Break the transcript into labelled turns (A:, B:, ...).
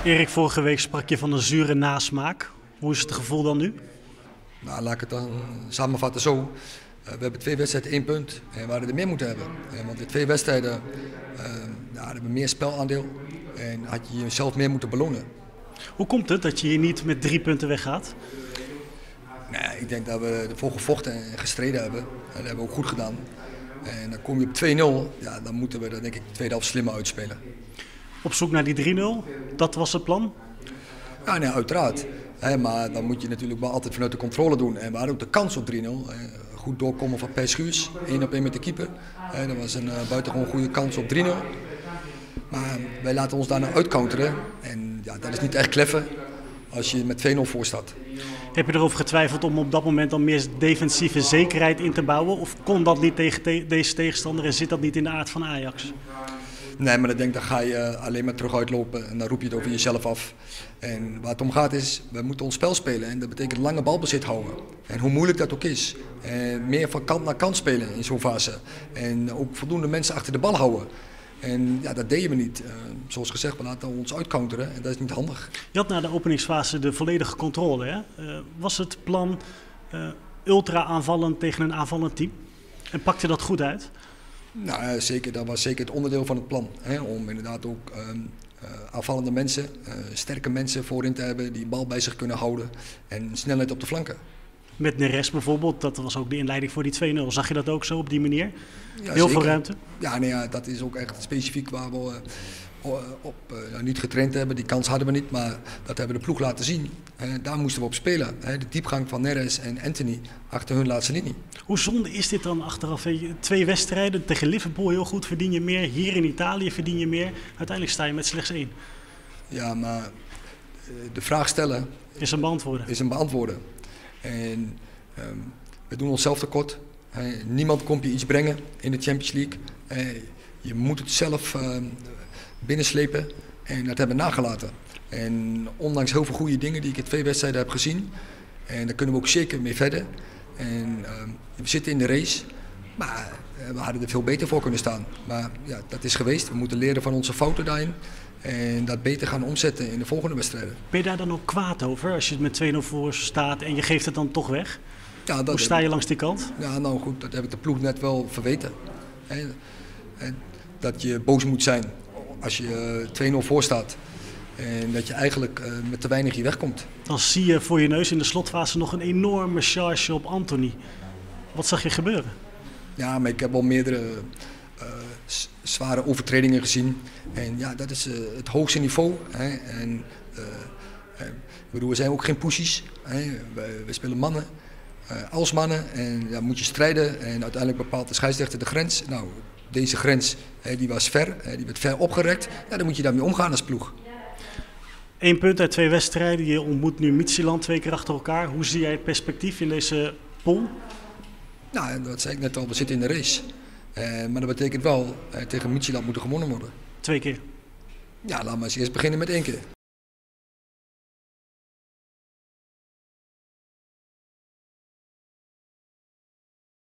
A: Erik, vorige week sprak je van een zure nasmaak. Hoe is het gevoel dan nu?
B: Nou, laat ik het dan samenvatten zo. We hebben 2 wedstrijden 1 punt en we hadden er meer moeten hebben. Want in 2 wedstrijden hadden we meer spelaandeel en had je jezelf meer moeten belonen.
A: Hoe komt het dat je hier niet met 3 punten weggaat?
B: Nou, ik denk dat we ervoor gevochten en gestreden hebben. En dat hebben we ook goed gedaan. En dan kom je op 2-0, ja, dan moeten we dat denk ik de tweede helft slimmer uitspelen.
A: Op zoek naar die 3-0, dat was het plan?
B: Ja, nee, uiteraard. Maar dan moet je natuurlijk wel altijd vanuit de controle doen. En we hadden ook de kans op 3-0. Goed doorkomen van Per Schuurs, 1 op 1 met de keeper. Dat was een buitengewoon goede kans op 3-0. Maar wij laten ons daarna uitcounteren. En ja, dat is niet echt kleffer als je met 2-0 voor staat.
A: Heb je erover getwijfeld om op dat moment dan meer defensieve zekerheid in te bouwen? Of kon dat niet tegen deze tegenstander en zit dat niet in de aard van Ajax?
B: Nee, maar dan ga je alleen maar terug uitlopen en dan roep je het over jezelf af. En waar het om gaat is, we moeten ons spel spelen en dat betekent lange balbezit houden. En hoe moeilijk dat ook is. En meer van kant naar kant spelen in zo'n fase. En ook voldoende mensen achter de bal houden. En ja, dat deden we niet. Zoals gezegd, we laten ons uitcounteren en dat is niet handig.
A: Je had na de openingsfase de volledige controle. Hè? Was het plan ultra aanvallend tegen een aanvallend team? En pakte dat goed uit?
B: Nou, zeker. Dat was zeker het onderdeel van het plan. Om inderdaad ook aanvallende mensen, sterke mensen voorin te hebben die de bal bij zich kunnen houden en snelheid op de flanken.
A: Met Neres bijvoorbeeld, dat was ook de inleiding voor die 2-0. Zag je dat ook zo op die manier?
B: Ja,
A: heel
B: zeker.
A: veel ruimte?
B: Ja, nee, ja, dat is ook echt specifiek waar we niet getraind hebben. Die kans hadden we niet, maar dat hebben de ploeg laten zien. Daar moesten we op spelen. De diepgang van Neres en Anthony achter hun laatste linie.
A: Hoe zonde is dit dan achteraf? 2 wedstrijden tegen Liverpool heel goed, verdien je meer. Hier in Italië verdien je meer. Uiteindelijk sta je met slechts 1.
B: Ja, maar de vraag stellen
A: is een beantwoorden.
B: Is een beantwoorden. En we doen onszelf tekort. Niemand komt je iets brengen in de Champions League. Je moet het zelf binnenslepen en dat hebben we nagelaten. En ondanks heel veel goede dingen die ik in 2 wedstrijden heb gezien, en daar kunnen we ook zeker mee verder. En we zitten in de race, maar we hadden er veel beter voor kunnen staan. Maar ja, dat is geweest. We moeten leren van onze fouten daarin en dat beter gaan omzetten in de volgende wedstrijden.
A: Ben je daar dan ook kwaad over als je met 2-0 voor staat en je geeft het dan toch weg?
B: Ja,
A: hoe sta je langs die kant?
B: Ja, nou goed, dat heb ik de ploeg net wel verweten. Dat je boos moet zijn als je 2-0 voor staat. En dat je eigenlijk met te weinig hier wegkomt.
A: Dan zie je voor je neus in de slotfase nog een enorme charge op Anthony. Wat zag je gebeuren?
B: Ja, maar ik heb al meerdere zware overtredingen gezien. En ja, dat is het hoogste niveau. En ik bedoel, we zijn ook geen poesies. We spelen mannen. Als mannen en ja, moet je strijden en uiteindelijk bepaalt de scheidsrechter de grens. Nou, deze grens die was ver, die werd ver opgerekt. Ja, dan moet je daarmee omgaan als ploeg.
A: 1 punt uit 2 wedstrijden. Je ontmoet nu Midtjylland 2 keer achter elkaar. Hoe zie jij het perspectief in deze pool?
B: Nou, dat zei ik net al, we zitten in de race. Maar dat betekent wel, tegen Midtjylland moet er gewonnen worden.
A: 2 keer?
B: Ja, laten we eens eerst beginnen met 1 keer.